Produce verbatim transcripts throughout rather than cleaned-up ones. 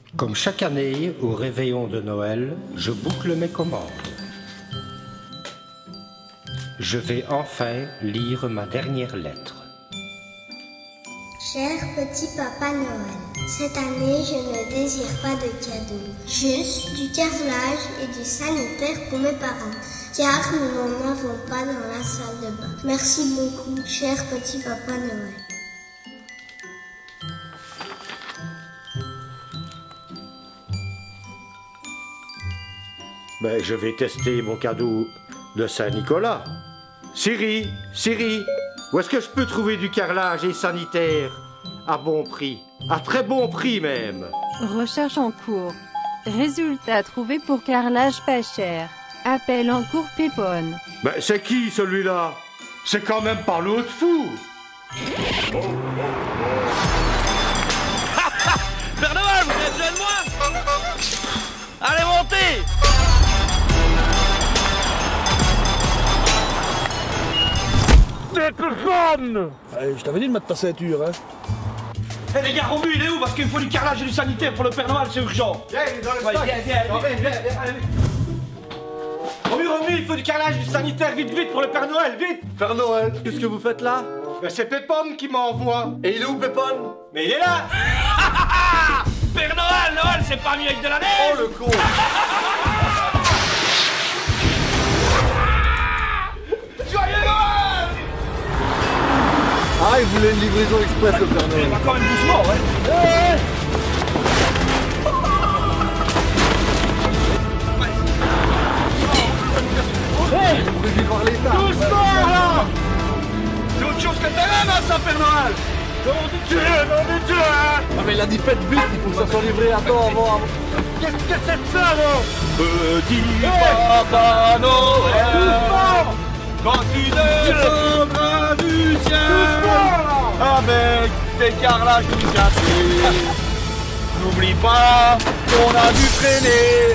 Comme chaque année, au réveillon de Noël, je boucle mes commandes. Je vais enfin lire ma dernière lettre. Cher petit papa Noël, cette année je ne désire pas de cadeaux, juste du carrelage et du sanitaire pour mes parents, car nous n'en avons pas dans la salle de bain. Merci beaucoup, cher petit papa Noël. Ben, je vais tester mon cadeau de Saint-Nicolas. Siri, Siri, où est-ce que je peux trouver du carrelage et sanitaire à bon prix? À très bon prix même. Recherche en cours. Résultat trouvé pour carrelage pas cher. Appel en cours Pépone. Ben, c'est qui celui-là? C'est quand même pas l'autre fou. Père Noël, vous êtes jeune moi? Allez, montez! Allez, je t'avais dit de mettre ta ceinture, hein. Hé hey, les gars, Romu, il est où? Parce qu'il me faut du carrelage et du sanitaire pour le Père Noël, c'est urgent. Viens, il est dans le ouais, stock. Viens, viens, viens, viens, viens, viens, viens. Romu, Romu, il faut du carrelage et du sanitaire, vite, vite, pour le Père Noël, vite! Père Noël, qu'est-ce que vous faites là? Ben, c'est Pépone qui m'envoie. Et il est où, Pépone? Mais il est là! Père Noël, Noël, c'est pas mieux avec de la neige! Oh le con! Joyeux Noël! Ah, il voulait une livraison express, le Père Noël. Il va quand même doucement, ouais! Hey! Hey! Vous voulez voir l'état? Doucement là! C'est autre chose que t'es là, hein, ça, Père Noël! Nom de Dieu, nom de Dieu, hein! Ah, mais il a dit faites vite, il faut que ça soit livré à temps avant. avant. Qu'est-ce que c'est que ça, là? Petit Papa Noël, doucement! Quand tu descendras du ciel, avec tes carrelages tout cassés, n'oublie pas qu'on a dû traîner.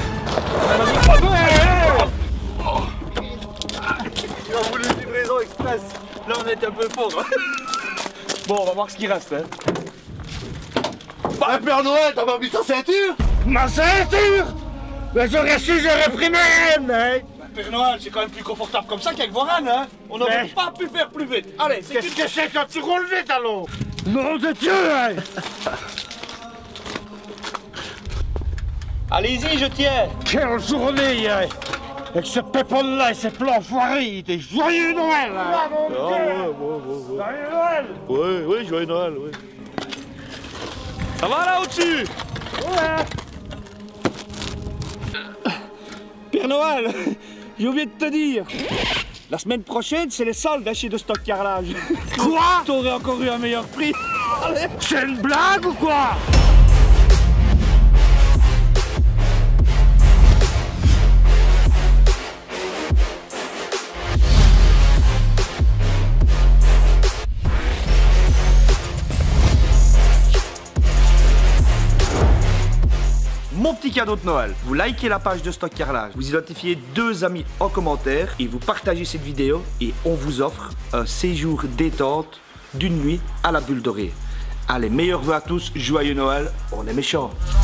Il a voulu une livraison express. Là, on est un peu pauvre. Bon, on va voir ce qui reste. Hein. Bah, Père Noël, t'as pas mis ta ceinture? Ma ceinture? Ben, j'aurais su, j'aurais pris ma haine, hein. Père Noël, c'est quand même plus confortable comme ça qu'avec vos rênes, hein. On n'aurait Mais... pas pu faire plus vite. Allez, c'est Qu'est-ce que c'est quand tu roules vite, alors? Nom de Dieu, hein. Allez-y, je tiens. Quelle journée, hein. Avec ce Pépone-là et ses plans foirés, des joyeux Noël, hein. Ah ouais, ouais, ouais, ouais. Joyeux Noël. Ouais, ouais, joyeux Noël, ouais. Ça va là au-dessus? Ouais. Père Noël, j'ai oublié de te dire. La semaine prochaine, c'est les soldes chez de stock carrelage. Quoi? T'aurais encore eu un meilleur prix. Allez. C'est une blague ou quoi? Mon petit cadeau de Noël, vous likez la page de Stock Carrelage, vous identifiez deux amis en commentaire et vous partagez cette vidéo et on vous offre un séjour détente d'une nuit à la Bulle Dorée. Allez, meilleurs vœux à tous, joyeux Noël, on est méchants.